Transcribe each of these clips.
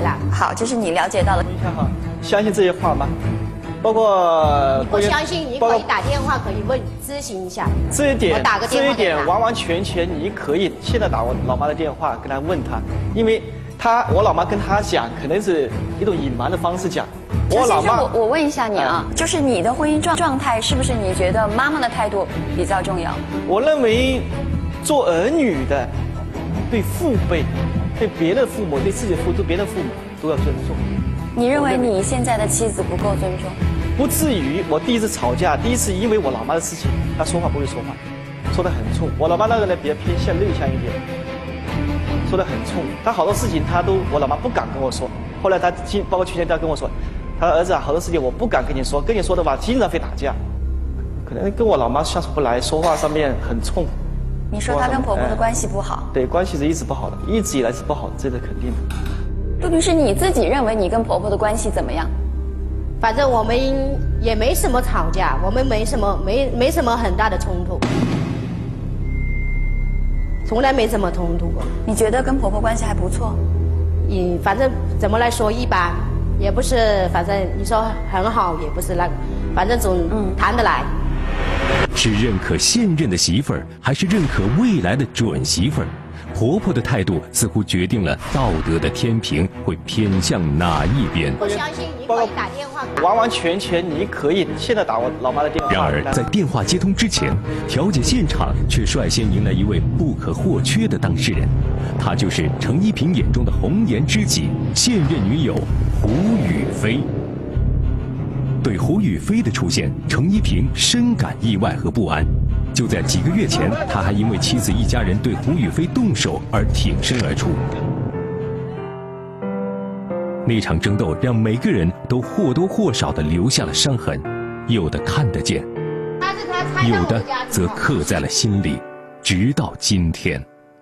了。 好，这是你了解到的。 你看哈，相信这些话吗？包括你不相信，你可以打电话可以问咨询一下。 这一点， 我打个电话给他完完全全你可以现在打我老妈的电话跟她问她，因为我老妈跟她讲，可能是一种隐瞒的方式讲。我老妈， 我问一下你啊，就是你的婚姻状态是不是你觉得妈妈的态度比较重要？ 我认为，做儿女的，对父辈、对别的父母、对自己的父母、对别的父母都要尊重。 你认为你现在的妻子不够尊重？ 不至于，我第一次吵架，第一次因为我老妈的事情，她说话不会说话，说得很冲。我老妈那个人比较偏向内向一点，说得很冲。她好多事情我老妈不敢跟我说。后来包括去年她跟我说，她说儿子啊，好多事情我不敢跟你说，跟你说的话经常会打架，可能跟我老妈相处不来，说话上面很冲。 你说她跟婆婆的关系不好？ 对，关系是一直不好的，一直以来是不好的，这是肯定的。 陆律师，你自己认为你跟婆婆的关系怎么样？ 反正我们也没什么吵架，我们没什么很大的冲突，从来没什么冲突过。 你觉得跟婆婆关系还不错？ 反正怎么来说一般，也不是，反正你说很好也不是那个，反正总谈得来。 是认可现任的媳妇儿，还是认可未来的准媳妇儿？婆婆的态度似乎决定了道德的天平会偏向哪一边。 不相信你可以打电话。 完完全全你可以现在打我老妈的电话。 然而，在电话接通之前，调解现场却率先迎来一位不可或缺的当事人，他就是程一平眼中的红颜知己，现任女友胡宇飞。对胡宇飞的出现，程一平深感意外和不安。就在几个月前，他还因为妻子一家人对胡宇飞动手而挺身而出。那场争斗让每个人都或多或少地留下了伤痕，有的看得见，有的则刻在了心里，直到今天。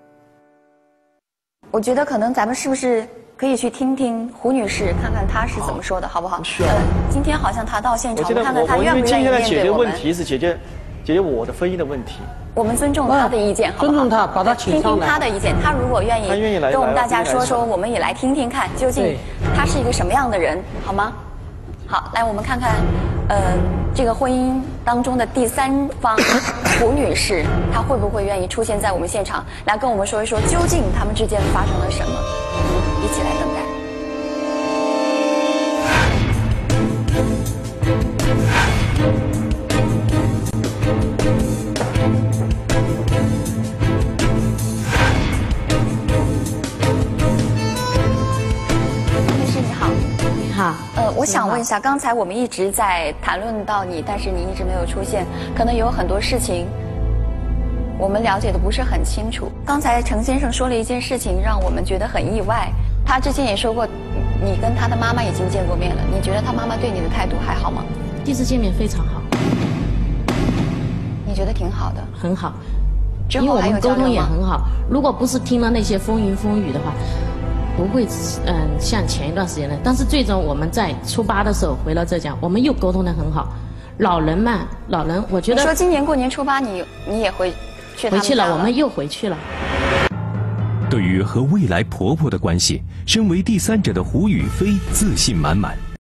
我觉得可能咱们是不是可以去听听胡女士，看看她是怎么说的，好不好？今天好像她到现场，看看她愿不愿意面对我们。 今天解决问题是解决我的婚姻的问题。 我们尊重她的意见，好不好？ 尊重她，把她请上来。 听听她的意见，她如果愿意跟我们大家说说，我们也来听听看，究竟她是一个什么样的人，好吗？好，来我们看看，这个婚姻当中的第三方胡女士，她会不会愿意出现在我们现场，来跟我们说一说，究竟他们之间发生了什么？一起来等待。我想问一下，刚才我们一直在谈论到你，但是你一直没有出现，可能有很多事情我们了解的不是很清楚。刚才程先生说了一件事情，让我们觉得很意外。他之前也说过，你跟他的妈妈已经见过面了，你觉得他妈妈对你的态度还好吗？ 第一次见面非常好。 你觉得挺好的？ 很好，因为我们沟通也很好。如果不是听了那些风云风雨的话，不会像前一段时间的。但是最终我们在初8的时候回了浙江，我们又沟通得很好。老人嘛，我觉得你说今年过年初8你也回去了，我们又回去了。 对于和未来婆婆的关系，身为第三者的胡宇飞自信满满。